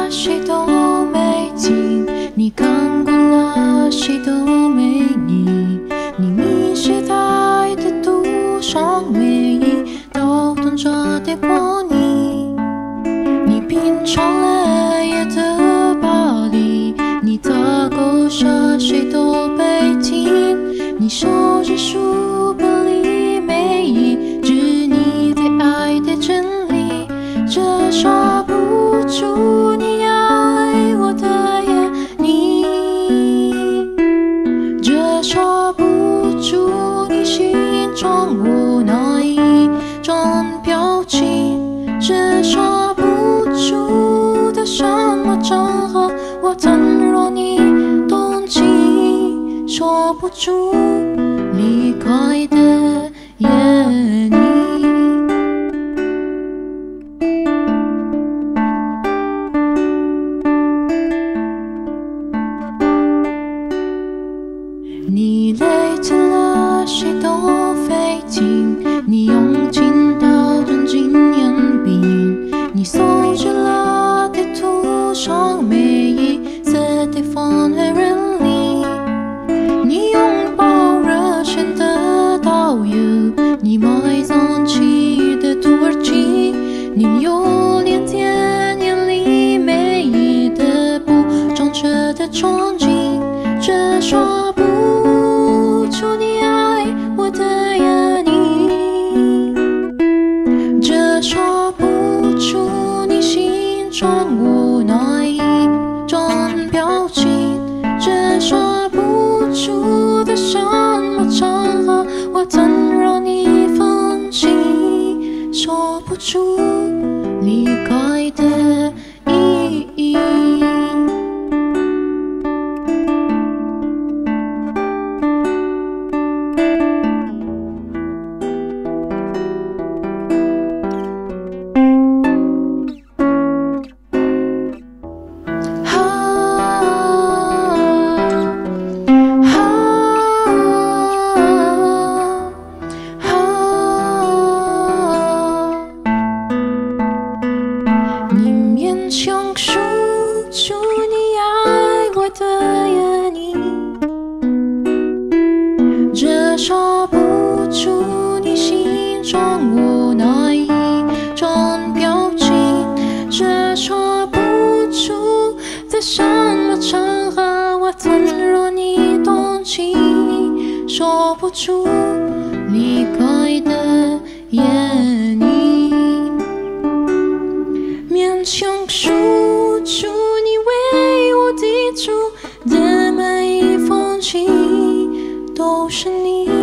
了谁都没听，你看过了谁都没你，你迷失在的路上唯一都等着带过你，你品尝了夜的巴黎，你的狗舍谁都被听，你守着书本里每一句你对爱的真理，这说不出你爱我的眼你，这说不出你心中无哪一种表情，这说不出的什么场合我曾让你动情，说不出离开的夜你。你累积了谁都费劲，你用尽刀钻进眼壁，你搜集了地图上每一次地方和人里，你拥抱热情的导游，你埋葬记忆的土耳其，你有连电影里每一的不正确的场景，这说不出你爱我的眼你，这说不出你心中无哪一种表情，这说不出的什么场合我曾让你放弃，说不出离开的意义。你勉强说出你爱我的眼你，这说不出你心中无哪一种表情，这说不出在什么场合我曾让你动情，说不出离开的夜你，勉强说出你为我递出的每一封信都是你。